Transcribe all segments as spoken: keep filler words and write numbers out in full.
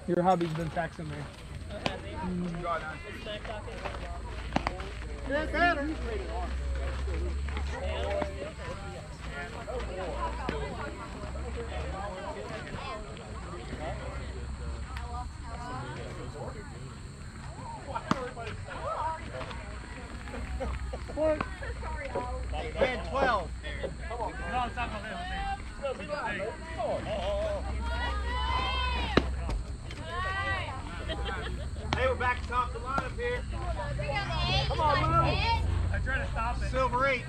Your hubby's been texting me. Mm. ten twelve. No, it's not about that. Hey, we're back to top the lineup here. Come on, Lou. I tried to stop it. Silver eight.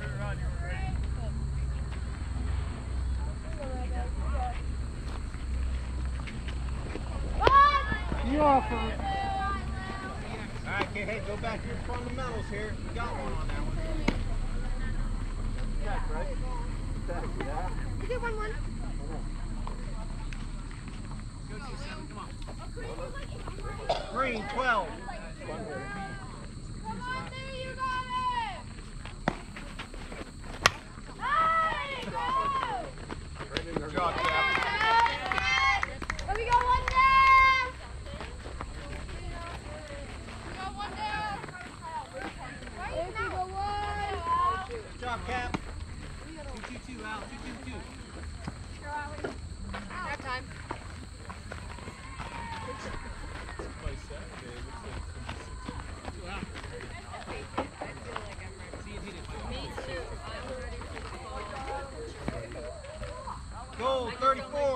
You offer. All right, kid. Hey, go back to your fundamentals here. You got one on that one. Back, right? Back, yeah. You did one one. Green, twelve. Come on, there, you got it. Nice. Good job, Cap. Oh, we got one down. We got one down. There you go, one. Good job, Cap. two two two out. two two two. That time. Goal, thirty-four.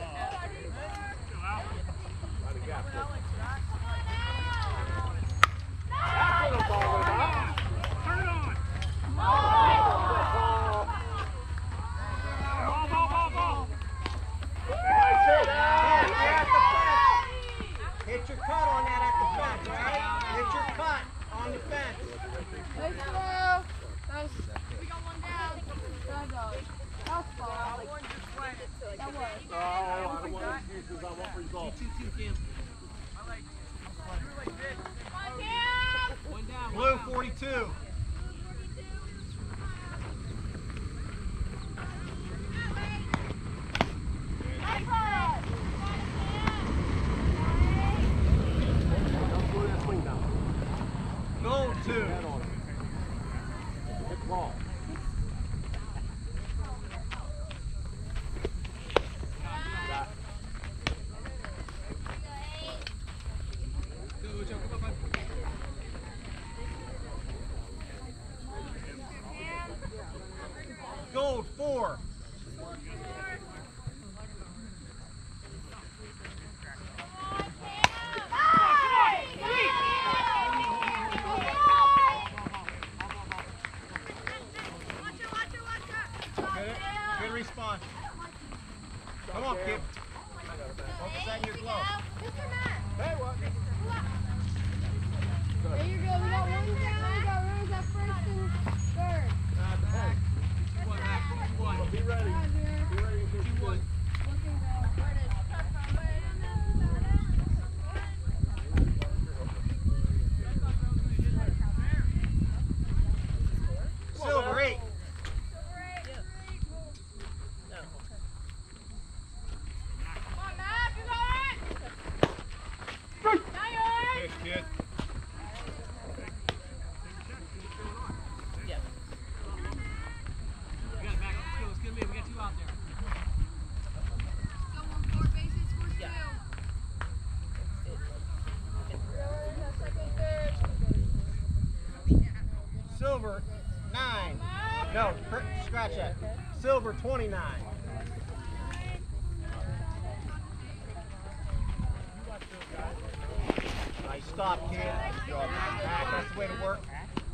Hit your cut on that at the fence, right? Hit your cut on the fence. Nice throw. That was, we got one down. That was, that was fun. That was. Oh, I don't want excuses. I want results. two two, Cam. Come on, Cam. One down. Blue, forty-two. Goal, two. Head on it. Good ball. Gold, four. Good response. Come on, kid. Focus on your glove. Hey, what? There you go. We got one down. We got runners at first and third. One back. One. Be ready. Be ready in case you win. Looking down. Silver, eight. Come on, Matt. You got it. Now you're Good, kid. We got it back. Let's go. Let's get him in. We got two out there. Still one four bases for two. Silver, nine. No, cr- scratch that. Silver, twenty-nine. Nice stop, kid. Good job. Mac, that's the way to work.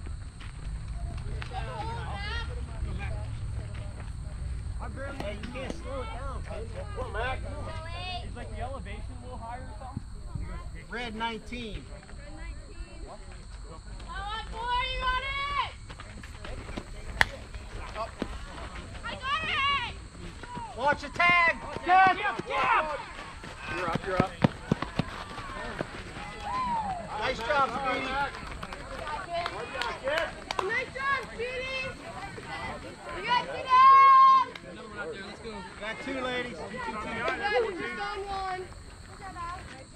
Hey, you can't slow it down, kid. Come on, Mac. Is like the elevation a little higher or something? Red, nineteen. Watch the tag! Yep, yep. You're up, you're up. Nice job, Speedy. Nice job, Speedy! You got two down! Another one out there. Let's go. Got two ladies. You guys are just on one.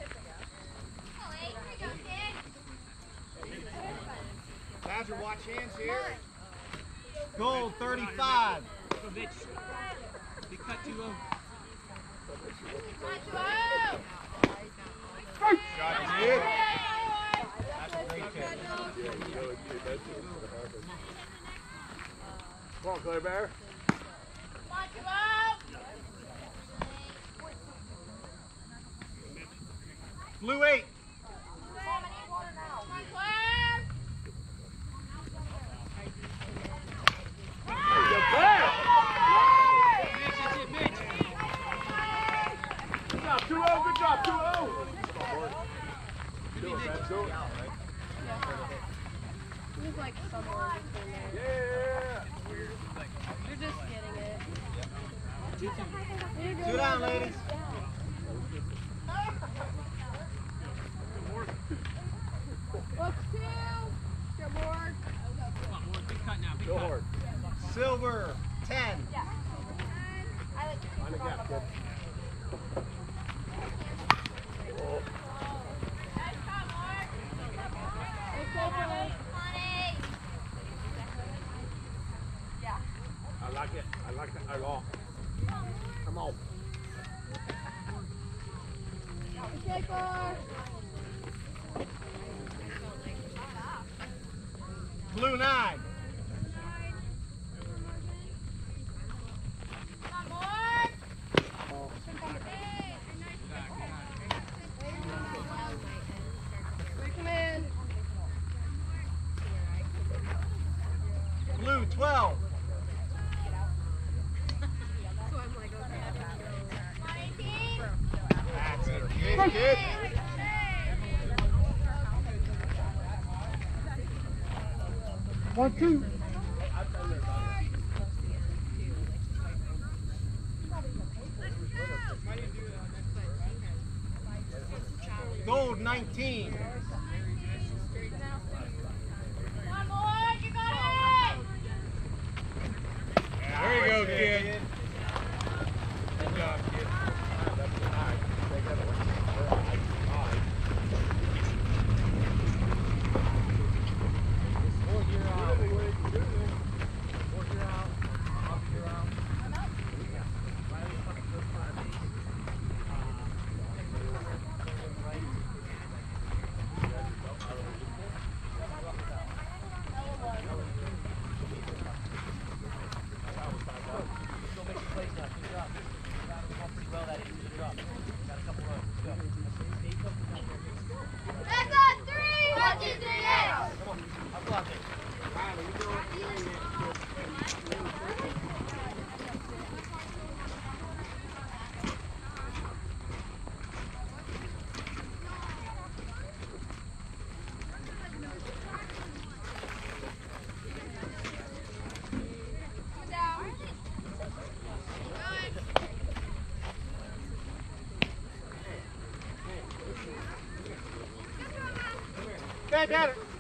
Badger, watch hands here. Gold, thirty-five. Be cut too low. Shot is good. That's a great catch. Come on, Clay Bear. Blue eight. two oh, good job, two oh. Do it, man, do it. He was like somewhere between there. Yeah. You're just getting it. Two down, ladies. Look, two. Get more. Come on, more. Big cut now. Big Go cut. hard. Silver, ten. Find a gap, kid. I like it. I like that a lot. Come on. Okay, bar. Blue nine. Blue twelve. That's it. Good, good. One, two. Gold nineteen. There you go, kid. Good job, kid. Back at it.